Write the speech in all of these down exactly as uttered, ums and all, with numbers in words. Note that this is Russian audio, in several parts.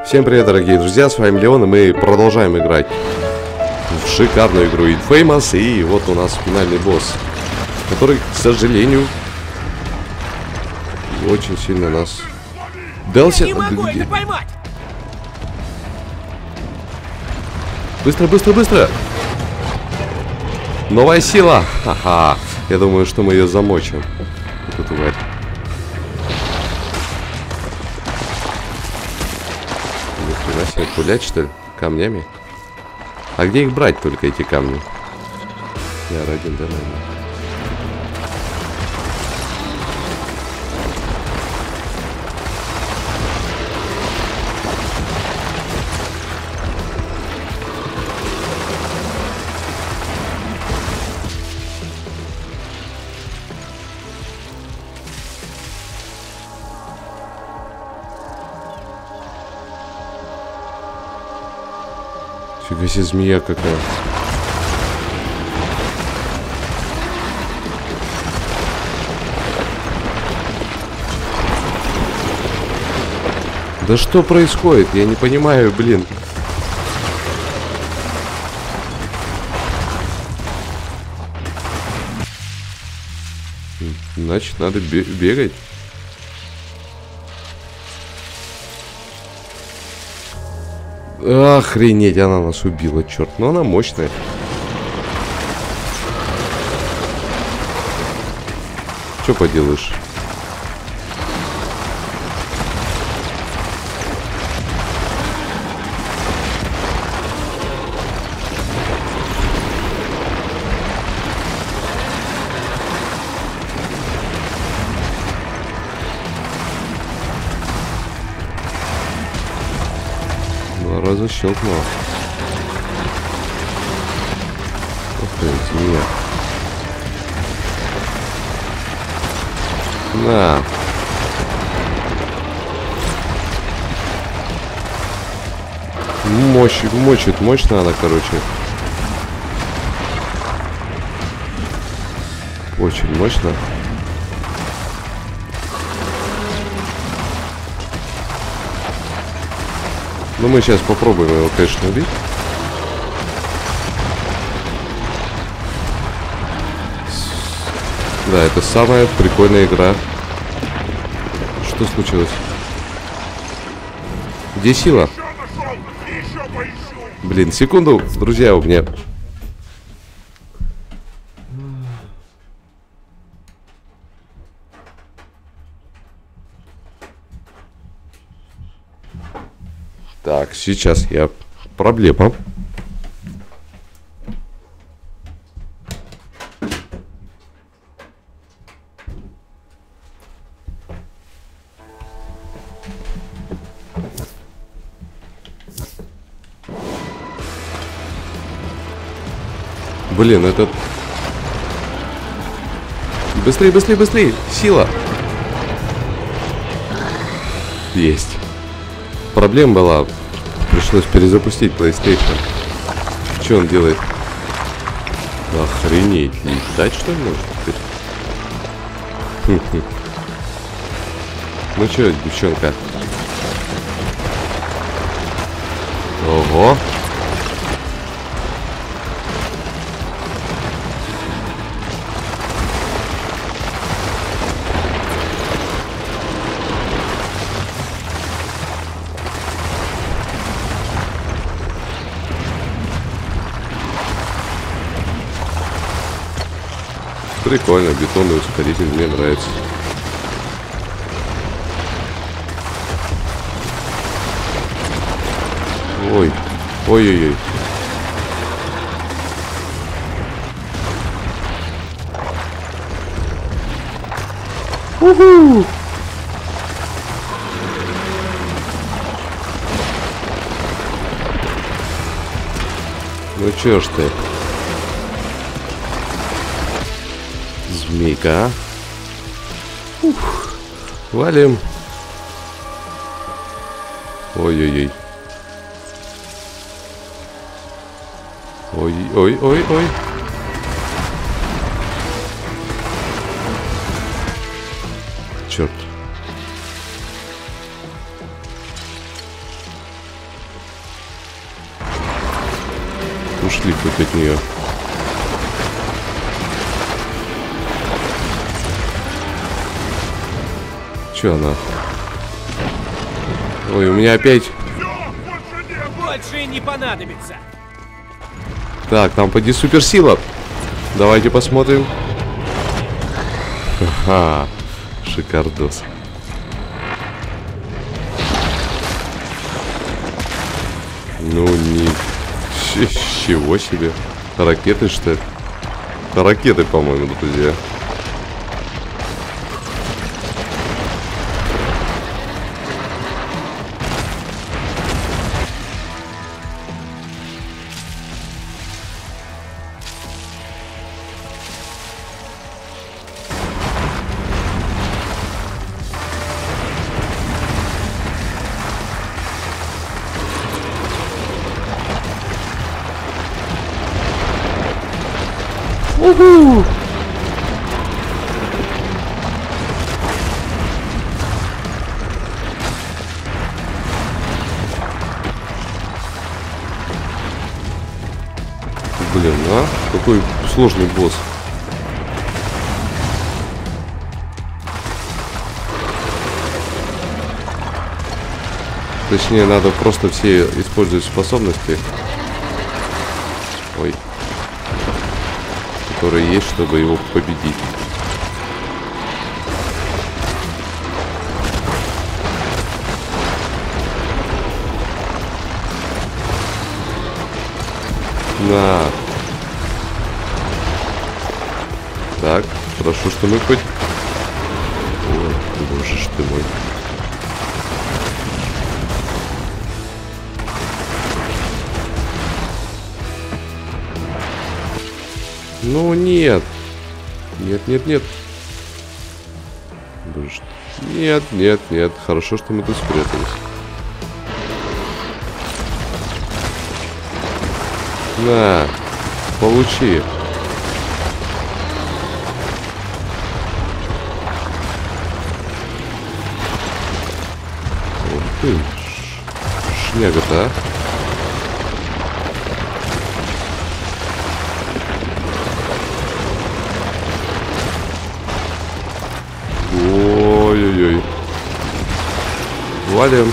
Всем привет, дорогие друзья, с вами Леон, и мы продолжаем играть в шикарную игру Infamous. И вот у нас финальный босс, который, к сожалению, очень сильно нас дался. Не могу это поймать! Быстро, быстро, быстро! Новая сила! Ха-ха! Я думаю, что мы ее замочим. Вот эту тварь. Нихрена себе, пулять, что ли? Камнями? А где их брать только, эти камни? Я один, да, наверное. Фига себе, змея какая. Да что происходит? Я не понимаю, блин. Значит, надо бегать. Охренеть, она нас убила, черт. Но она мощная. Что поделаешь? Раза щелкнула. Ух ты, змея. На. Мощь, мочит, мощно она, короче. Очень мощно. Ну, мы сейчас попробуем его, конечно, убить. Да, это самая прикольная игра. Что случилось? Где сила? Блин, секунду, друзья, у меня... Так, сейчас я... Проблема. Блин, этот... Быстрее, быстрее, быстрее! Сила! Есть. Проблема была. Пришлось перезапустить PlayStation. Что он делает? Охренеть. Летать, что ли, может теперь? Ну что, девчонка? Ого. Прикольно, бетонный ускоритель, мне нравится. Ой, ой-ой-ой. Уху! Ну чё ж ты? Змейка. Ух. Валим. Ой-ой-ой. Ой-ой-ой-ой. Черт. ушли хоть от нее. Че она? Ой, у меня опять... Больше не понадобится. Так, там поди суперсила. Давайте посмотрим. Ха-ха. Шикардос. Ну, не... С чего себе? Ракеты, что ли? Ракеты, по-моему, друзья. Уху! Блин, а? Какой сложный босс. Точнее, надо просто все использовать способности. Ой. Которые есть, чтобы его победить. На. Так, хорошо, что мы хоть... Ой, боже ж ты мой. Ну нет. Нет, нет, нет. Боже. Нет, нет, нет. Хорошо, что мы тут спрятались. На, получи. Ух ты. Шняга-то, а. Ой-ой-ой. Валим.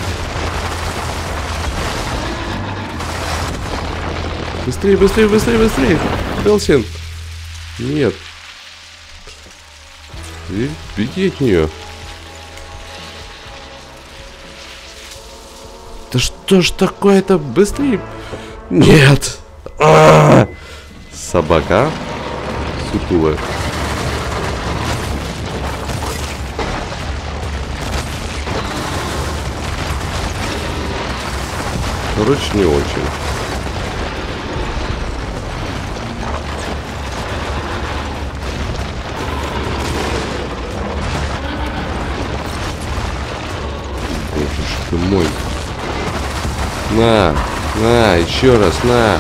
Быстрее, быстрее, быстрее, быстрее. Белсин. Нет. Беги от нее. Да что ж такое-то? Быстрее. Нет. А-а-а! Собака. Сутулая. Короче, не очень. Боже ж ты мой. На, на, еще раз, на.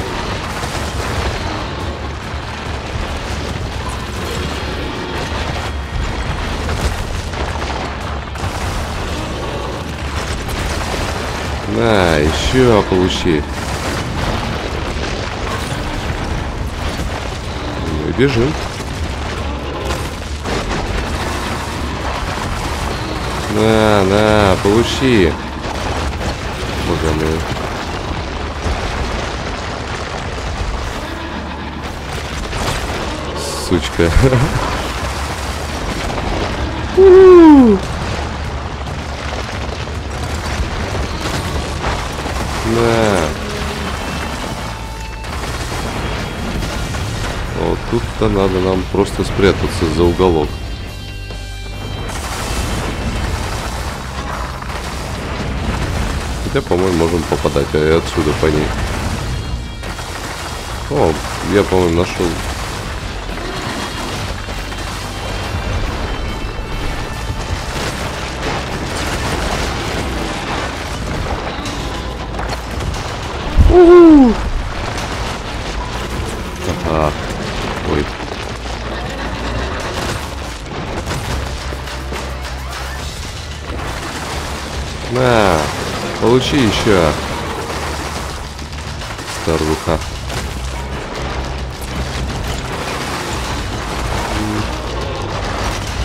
На, еще получи. Мы бежим. На, на, получи. Поганые. Сучка. На. Вот тут-то надо нам просто спрятаться за уголок. Хотя, по-моему, можем попадать а отсюда по ней. О, я, по-моему, нашел. У-у-у. Ага. Ой. На, получи еще. Старуха.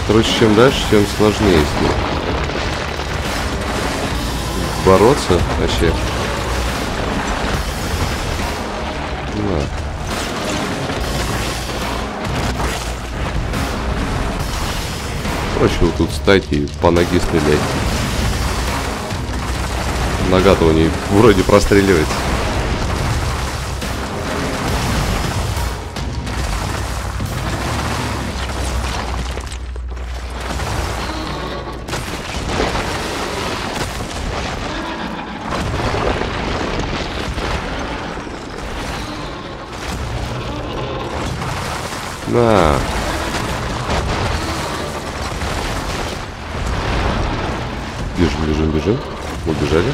Короче, чем дальше, тем сложнее с ним бороться вообще. На. Проще вот тут встать и по ноге стрелять. Нога-то у нее вроде простреливается. На. Бежим, бежим, бежим. Убежали.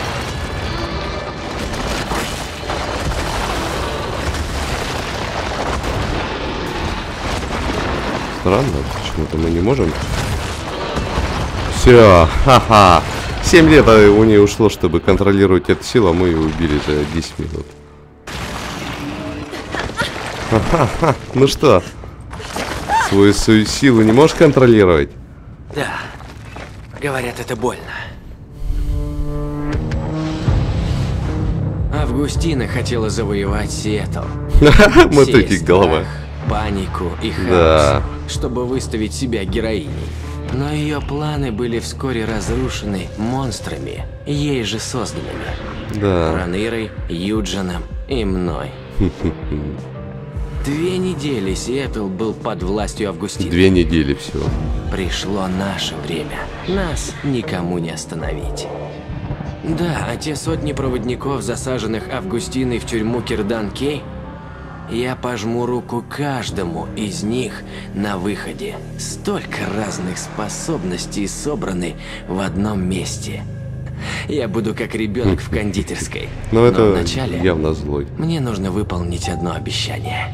Странно, почему-то мы не можем. Все, ха-ха. семь лет у нее ушло, чтобы контролировать эту силу, а мы ее убили за десять минут. Ха-ха-ха. Ну что, свою, свою силу не можешь контролировать? Да. Говорят, это больно. Августина хотела завоевать Сиэтл. Мотыки голова. Панику и хаос, Да. чтобы выставить себя героиней. Но ее планы были вскоре разрушены монстрами, ей же созданными. Да. Ранирой, Юджином и мной. Две недели Сиэтл был под властью Августины. Две недели всего. Пришло наше время. Нас никому не остановить. Да, а те сотни проводников, засаженных Августиной в тюрьму Кирдан-Кей, я пожму руку каждому из них на выходе. Столько разных способностей собраны в одном месте. Я буду как ребенок в кондитерской. Но Но это вначале явно злой. мне нужно выполнить одно обещание.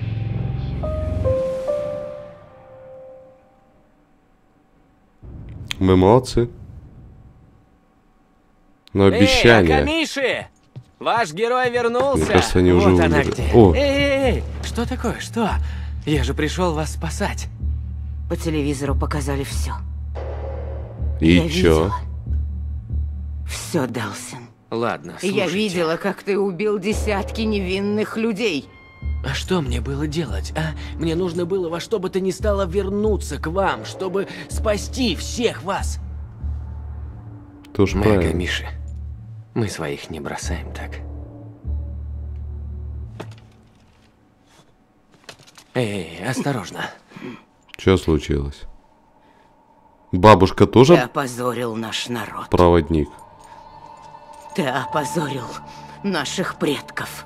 Мы молодцы. Но обещание. Эй, Акамиши! Ваш герой вернулся! Мне кажется, они вот уже она умерли. где. О. Эй, эй, эй! Что такое? Что? Я же пришел вас спасать. По телевизору показали все. И Я чё? видела. Все, Делсин. Ладно, слушайте. Я видела, как ты убил десятки невинных людей. А что мне было делать, а? Мне нужно было во что бы то ни стало вернуться к вам, чтобы спасти всех вас. Тоже Мы, правильно. Акамиши, мы своих не бросаем так. Эй, осторожно. Что случилось? Бабушка Ты тоже опозорил наш народ. проводник? Ты опозорил наших предков.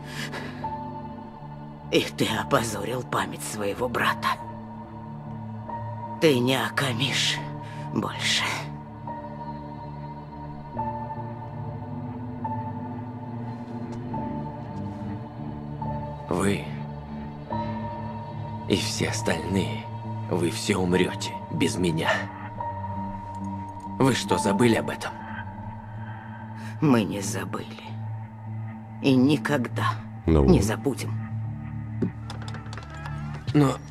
И ты опозорил память своего брата. Ты не Акамиш больше. Вы и все остальные, вы все умрете без меня. Вы что, забыли об этом? Мы не забыли. И никогда Ну. не забудем. Но